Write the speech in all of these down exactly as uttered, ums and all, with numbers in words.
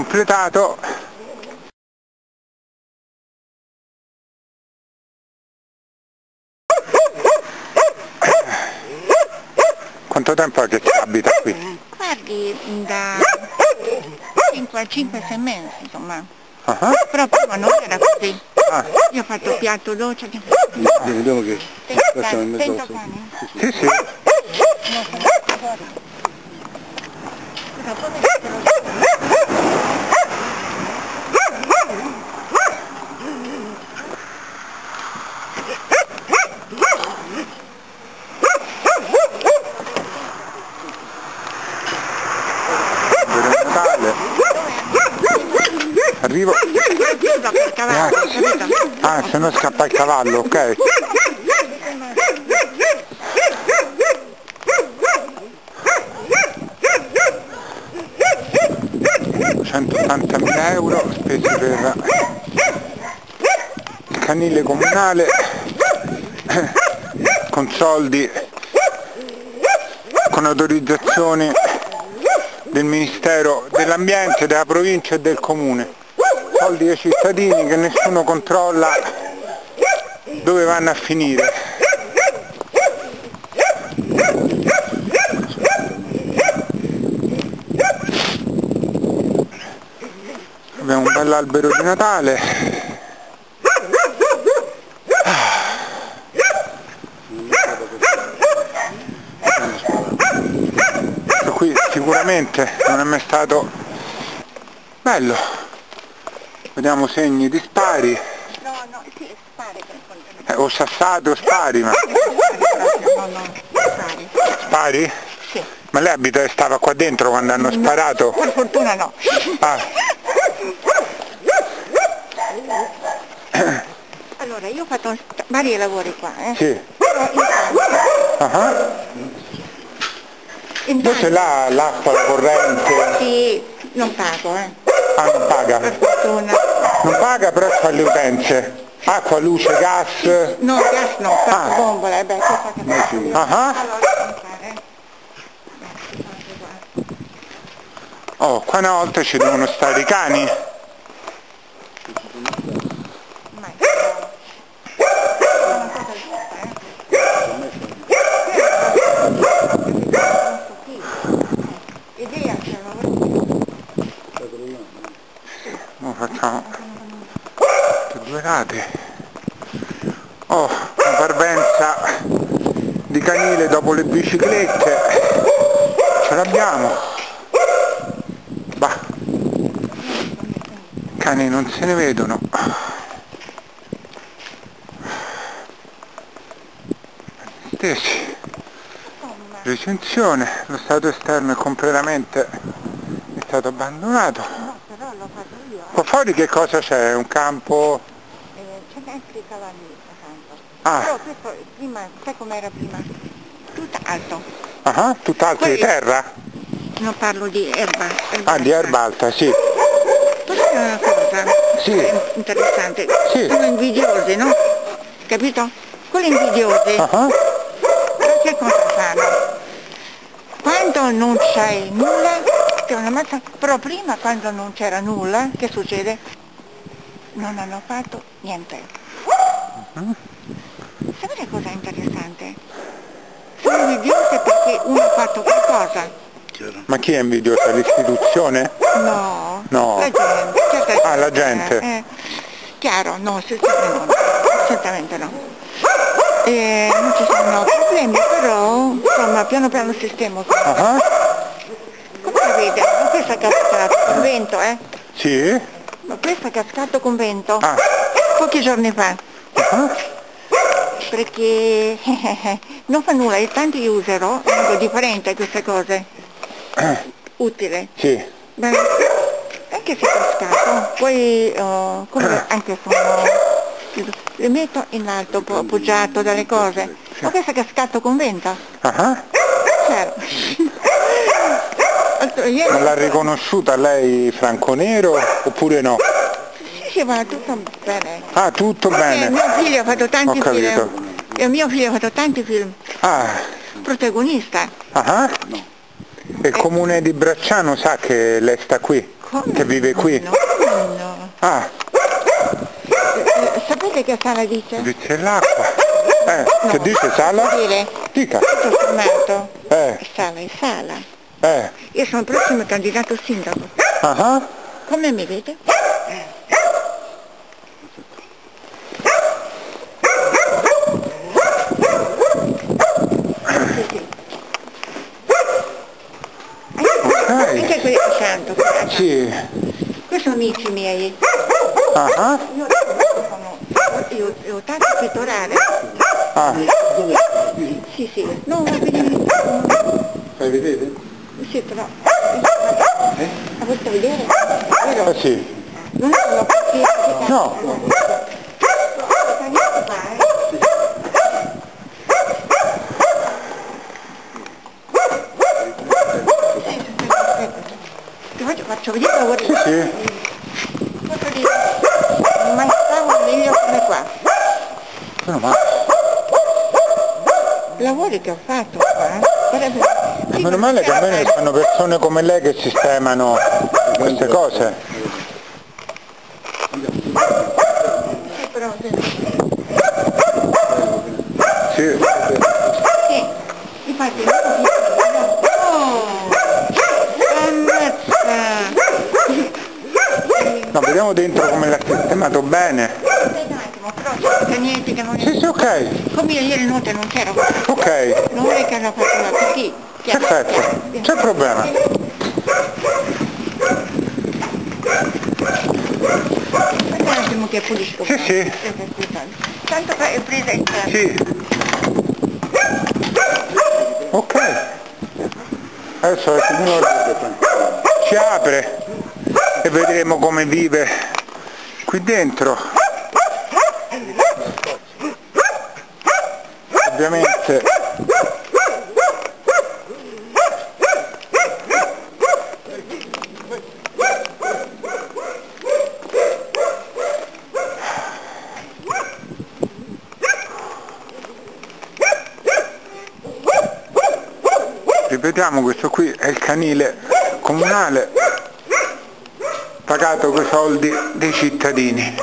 completato. Quanto tempo è che ci abita qui? Guardi, da cinque sei mesi, insomma. Uh-huh. Però prima non era così. Ah. Io ho fatto piatto dolce. Vediamo che lasciamo in mezzo Sento al sole. cane? Sì, sì. Arrivo. Per cavallo, capito? Ah, se no scappa il cavallo, ok. centottantamila euro spesi per il canile comunale con soldi, con autorizzazioni del Ministero dell'Ambiente, della provincia e del comune. Soldi dei cittadini che nessuno controlla dove vanno a finire. Abbiamo un bell'albero di Natale. Questo qui sicuramente non è mai stato bello. Vediamo segni di spari. No, no, sì, spari per Eh, o sassate o spari, ma... No, no, spari. Spari? Sì. Ma lei abita e stava qua dentro quando hanno sparato? Per fortuna no. Ah. Allora, io ho fatto vari lavori qua, eh. Sì. Però Uh-huh. Invece là l'acqua, la corrente... sì, non pago, eh. Ah, non paga? Per fortuna. Non paga, però fa le utenze. Acqua, luce, gas... No, gas no, Ah. fa bombola, eh, beh, questa che fa. Uh-huh. Allora, entrare. Oh, qua una volta ci devono stare i cani. Mai. È una cosa giusta, eh. Idea c'erano. Ora facciamo due rate. Oh, una parvenza di canile dopo le biciclette. Ce l'abbiamo. Bah. Cani non se ne vedono. Stessi. Recensione, lo stato esterno è completamente è stato abbandonato. No, però l'ho fatto io. Qua fuori che cosa c'è? Un campo? Eh, c'è anche i cavalli accanto. Ah. Però questo prima, sai com'era prima? Tutto alto. Ah, tutt'altro di Quelli- terra? Non parlo di erba. erba Ah, di erba alta, sì. Questa è una cosa Sì. interessante. Sì. Sono invidiosi, no? Capito? Quelli invidiosi, Ah, che cosa fanno? Quando non c'è nulla, ti ammazza. Però prima, quando non c'era nulla, che succede? Non hanno fatto niente. uh-huh. Sapete cosa è interessante? Sono invidiosi perché uno ha fatto qualcosa. Ma chi è invidiosa? L'istituzione? No, No. la gente. Certo, Ah, la gente. Eh, eh. Chiaro, no, assolutamente no. Assolutamente no. Eh, non ci sono problemi, però insomma piano piano sistemo. Ah, Come la vede? Ma questo è cascato con vento, eh? sì? Ma questo è cascato con vento. Ah. Pochi giorni fa. Ah, Perché non fa nulla, io tanto io userò, è un po' differente queste cose. Utile. sì. Beh, anche se è cascato, poi uh, come anche sono, le metto in alto, un po' appoggiato dalle cose. Ma questo è cascato con vento? Ah, Certo. Allora, ieri- ma l'ha riconosciuta lei Franco Nero oppure no? Sì, sì, va tutto bene. Ah, tutto Perché bene. mio figlio ha fatto tanti Ho capito. film. E mio figlio ha fatto tanti film. Ah, Protagonista. ah. E il comune di Bracciano sa che lei sta qui? Come? che vive qui? No, no. Ah, Eh, sapete che sala dice? dice l'acqua. Eh, che No. dice sala? Vuol dire, Dica. tutto sommato, Eh, è sala, è sala. eh. Io sono il prossimo candidato sindaco. Ah ah. Come mi vede? Sì, sì. Anche qui è santo, qui è santo. Sì. Questi sono amici miei. Ah ah. Io sono io, io tanto pittorare. Ah. Sì, sì. No, va bene. Fai vedere? Sì, però. La volete vedere? Vero? Eh sì. Non sono più. No. Ti faccio, faccio vedere lavori. Sì, sì. Posso dire, non mai stavo meglio come qua. Meno male. Lavori che ho fatto qua. Guarda, sì, Meno male che almeno ci sono persone come lei che sistemano queste cose. Sì, però, sì. Sì. Sì, infatti, oh, ammazza. No, vediamo dentro come l'ha sistemato bene. Aspetta un attimo, però c'è niente che non Sì, è... sì, ok. Come io ieri notte non c'ero, Ok. non è che hanno fatto una così. Perfetto. C'è problema. Aspetta un attimo che pulisco. Sì, sì. Tanto che è presente. Sì. Ok. Adesso il signore ci apre e vedremo come vive qui dentro. Ovviamente ripetiamo, questo qui è il canile comunale pagato con i soldi dei cittadini.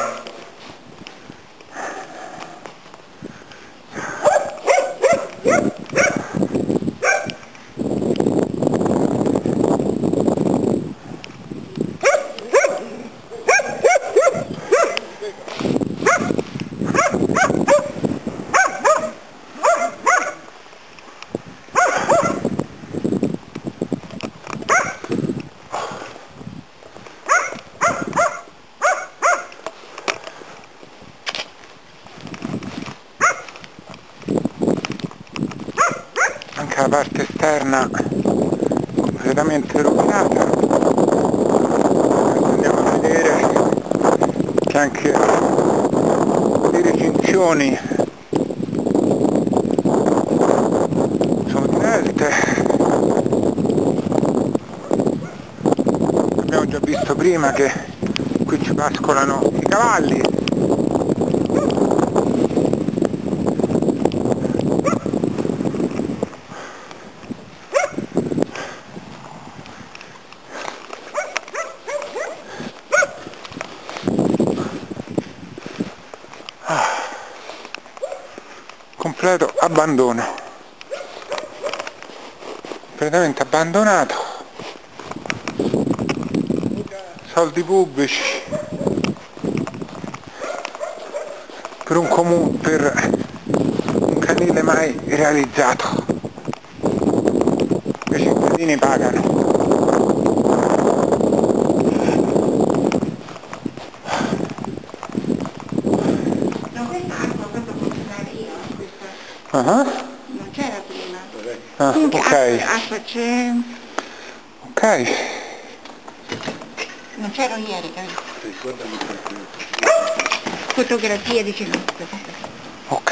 Anche la parte esterna completamente rovinata. Andiamo a vedere che anche le recinzioni sono diverse. Abbiamo già visto prima che qui ci pascolano i cavalli. Completo abbandono, completamente abbandonato, soldi pubblici per un comune, per un canile mai realizzato, i cittadini pagano. Uh-huh. Non c'era prima. Ah, Comunque, ok. acqua c'è. Ok. Non c'ero ieri, capito? Fotografia dice no. Ok.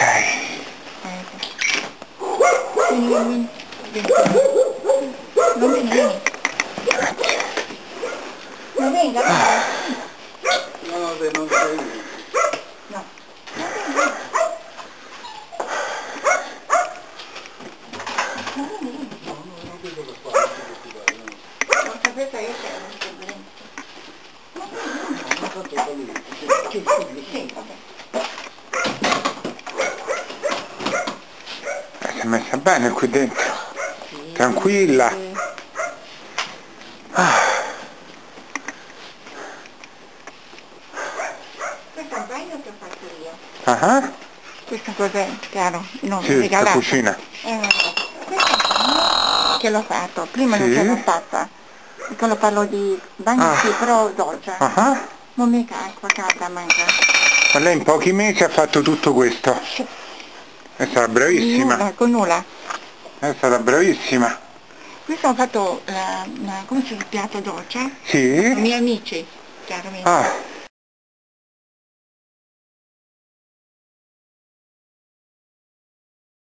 Vieni, vieni, vieni. Non vieni, vieni. Grazie. Non venga, venga. No, no, non sei. No. Non vieni, vieni. Non sapete io c'era un problema. Sì, sì, vabbè. Eh, si è messa bene qui dentro, tranquilla. Ah. Questo è un bagno che ho fatto io. Ah, Questo cos'è, caro? Non sì, regalato. la cucina. Eh, questo è un bagno che l'ho fatto, prima non Sì. c'era stata. Quando parlo di bagno Ah. sì, però dolce. Ah. Non mica acqua calda manca. Ma lei in pochi mesi ha fatto tutto questo? Sì. È stata bravissima. Nulla, con nulla. È stata bravissima. Questo ho fatto, la, la, come si chiama, il piatto dolce? Sì? I miei amici, chiaramente. Ah.